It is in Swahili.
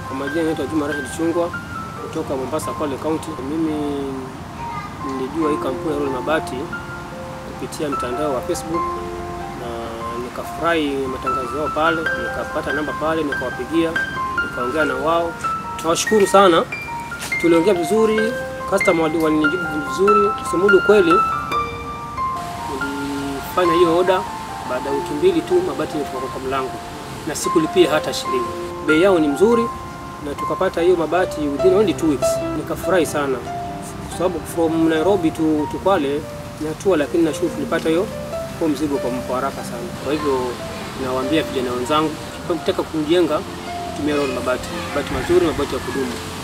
Kwa majina naitwa Juma Rashid kutoka Mombasa, Kwale County. Mimi nilijua hii kampuni ya mabati kupitia mtandao wa Facebook na nikafurahi matangazo yao pale, nikapata namba pale, nikawapigia, nikaongea na wao. Nawashukuru sana. Tuliongea vizuri, customer walinijibu vizuri. Kusema kweli, nilifanya hiyo order baada ya wiki mbili tu mabati yalifika kwa mlango na sikulipia hata shilingi. Bei yao ni mzuri na tukapata hiyo mabati within only 2 weeks. Nikafurahi sana kwa sababu from Nairobi to Kwale ni hatua, lakini nashukuru tulipata hiyo kwa mzigo kwa haraka sana. Kwa hivyo nawaambia vijana wenzangu, ukitaka kujenga tumia mabati mazuri, mabati ya kudumu.